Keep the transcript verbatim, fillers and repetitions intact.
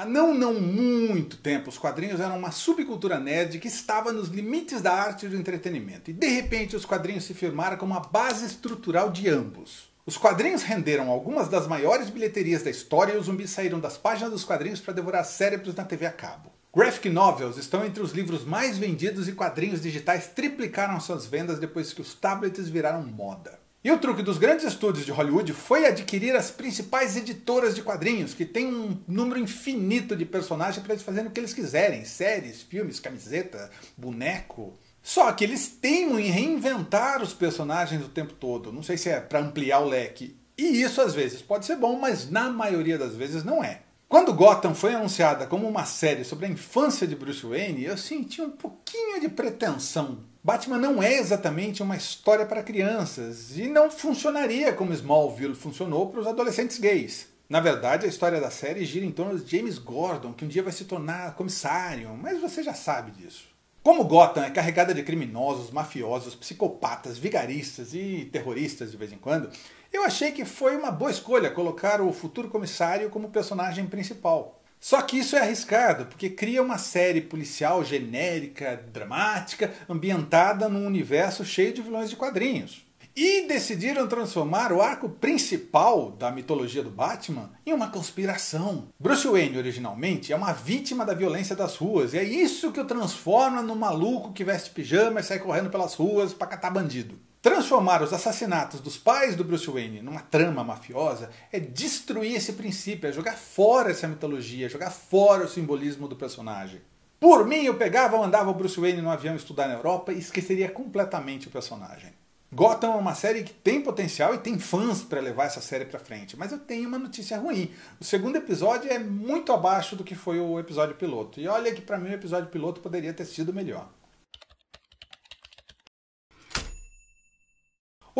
Há não, não muito tempo, os quadrinhos eram uma subcultura nerd que estava nos limites da arte e do entretenimento. E de repente os quadrinhos se firmaram como a base estrutural de ambos. Os quadrinhos renderam algumas das maiores bilheterias da história e os zumbis saíram das páginas dos quadrinhos para devorar cérebros na T V a cabo. Graphic novels estão entre os livros mais vendidos e quadrinhos digitais triplicaram suas vendas depois que os tablets viraram moda. E o truque dos grandes estúdios de Hollywood foi adquirir as principais editoras de quadrinhos, que têm um número infinito de personagens para eles fazerem o que eles quiserem. Séries, filmes, camiseta, boneco. Só que eles teimam em reinventar os personagens o tempo todo. Não sei se é para ampliar o leque. E isso às vezes pode ser bom, mas na maioria das vezes não é. Quando Gotham foi anunciada como uma série sobre a infância de Bruce Wayne, eu senti um pouquinho de pretensão. Batman não é exatamente uma história para crianças e não funcionaria como Smallville funcionou para os adolescentes gays. Na verdade, a história da série gira em torno de James Gordon, que um dia vai se tornar comissário, mas você já sabe disso. Como Gotham é carregada de criminosos, mafiosos, psicopatas, vigaristas e terroristas de vez em quando, eu achei que foi uma boa escolha colocar o futuro comissário como personagem principal. Só que isso é arriscado, porque cria uma série policial genérica, dramática, ambientada num universo cheio de vilões de quadrinhos. E decidiram transformar o arco principal da mitologia do Batman em uma conspiração. Bruce Wayne, originalmente, é uma vítima da violência das ruas, e é isso que o transforma num maluco que veste pijama e sai correndo pelas ruas para catar bandido. Transformar os assassinatos dos pais do Bruce Wayne numa trama mafiosa é destruir esse princípio, é jogar fora essa mitologia, jogar fora o simbolismo do personagem. Por mim, eu pegava ou mandava o Bruce Wayne no avião estudar na Europa e esqueceria completamente o personagem. Gotham é uma série que tem potencial e tem fãs para levar essa série para frente, mas eu tenho uma notícia ruim. O segundo episódio é muito abaixo do que foi o episódio piloto. E olha que para mim o episódio piloto poderia ter sido melhor.